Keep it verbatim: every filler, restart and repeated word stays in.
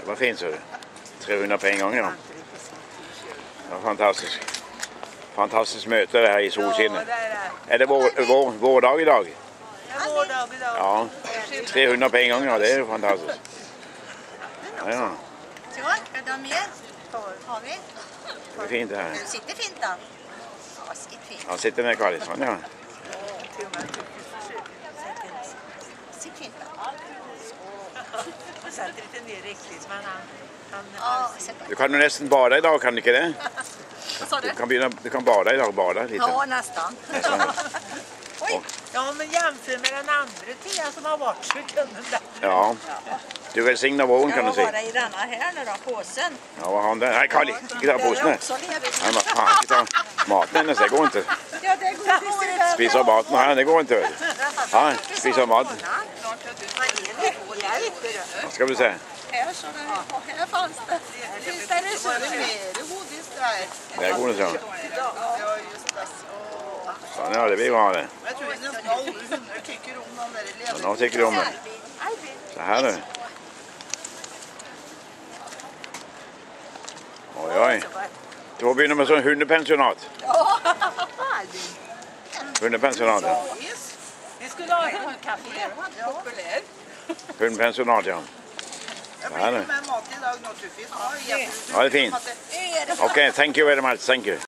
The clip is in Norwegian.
var fint, så du. tre hundre på en gang, ja. Det var fantastisk. Fantastisk møte det her i solskinnet. Er det vår, vår, vår dag i dag? Ja, vår dag i dag. Ja, tre hundre på en gang, ja. Det er jo fantastisk. Ja, ja. Så, skal du ha mer? Har vi? Det er fint det her. Du sitter fint da. Ja, sitter fint. Han sitter ned kvar litt sånn, ja. Sitter fint da. Han sätter lite ner riktigt, men han... han Ja, sätt Du kan jo nesten bade i dag, kan du ikke det? Vad sa Du du? kan, begynne, du kan bade i dag, bade litt. Ja, nästan. Oj! Ja, men jämför med den andra tiden som har varit så kunde den. Ja. Du velsigner våren, kan du si. Jag var i denna här nu då, påsen. Ja, hva har han der? Nei, Kali, ikke ta posene. Också ledigt. Nei, men faen, ikke ta maten hennes, det går ikke. Ja, det går. Spiser maten her, det går ikke. Ja, spiser maten. Hva skal vi se? Här så där, och här fanns det. Visst är det så? Det er gode, så. Ja, just det. Sånn, ja, det blir bra det. Jag tror att nästan alla hundar tycker om den där Så levande. nå tykker du om det. Se her, du. Oi, oi. Du må begynne med sånn hundepensionat. Hundepensionat, ja. Vi skulle ha hundkafé. Populär. Hundepensionat, ja. Se her, du. Med mat i dag, nå, Tuffis. Ja, det er fint. Ok, thank you very much, thank you.